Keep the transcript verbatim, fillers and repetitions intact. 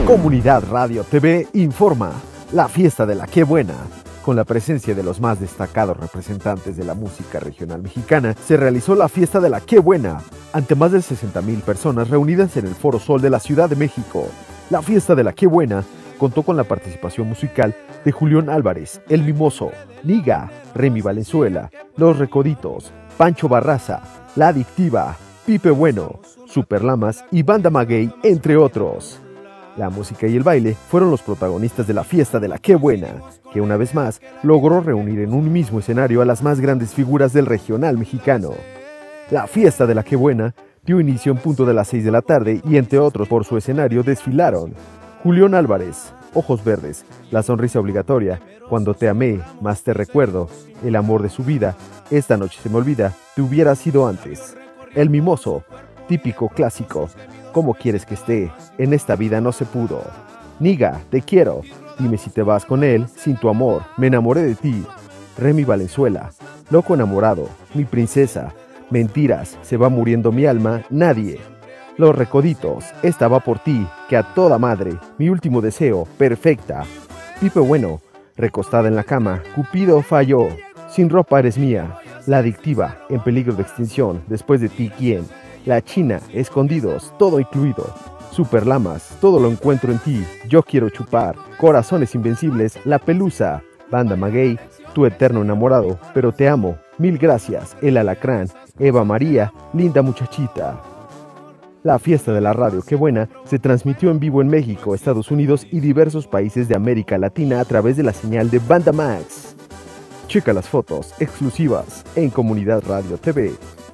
Comunidad Radio T V informa la fiesta de la Qué Buena. Con la presencia de los más destacados representantes de la música regional mexicana, se realizó la fiesta de la Qué Buena, ante más de sesenta mil personas reunidas en el Foro Sol de la Ciudad de México. La fiesta de la Qué Buena contó con la participación musical de Julián Álvarez, El Mimoso, Niga, Remy Valenzuela, Los Recoditos, Pancho Barraza, La Adictiva, Pipe Bueno, Super Lamas y Banda Maguey, entre otros. La música y el baile fueron los protagonistas de la fiesta de la Qué Buena, que una vez más logró reunir en un mismo escenario a las más grandes figuras del regional mexicano. La fiesta de la Qué Buena dio inicio en punto de las seis de la tarde y entre otros por su escenario desfilaron Julián Álvarez, Ojos Verdes, La Sonrisa Obligatoria, Cuando te amé, más te recuerdo, El amor de su vida, Esta noche se me olvida, Te hubiera sido antes, El Mimoso, típico clásico, ¿Cómo quieres que esté? En esta vida no se pudo. Niga, te quiero. Dime si te vas con él, sin tu amor. Me enamoré de ti. Remy Valenzuela. Loco enamorado. Mi princesa. Mentiras. Se va muriendo mi alma. Nadie. Los Recoditos. Esta va por ti. Que a toda madre. Mi último deseo. Perfecta. Pipe Bueno. Recostada en la cama. Cupido falló. Sin ropa eres mía. La Adictiva. En peligro de extinción. Después de ti, ¿quién? La China, Escondidos, todo incluido. Super Lamas, todo lo encuentro en ti. Yo quiero chupar. Corazones Invencibles, La Pelusa. Banda Maguey, Tu eterno enamorado, pero te amo. Mil gracias, El Alacrán. Eva María, Linda muchachita. La fiesta de la radio Qué Buena se transmitió en vivo en México, Estados Unidos y diversos países de América Latina a través de la señal de Banda Max. Checa las fotos exclusivas en Comunidad Radio T V.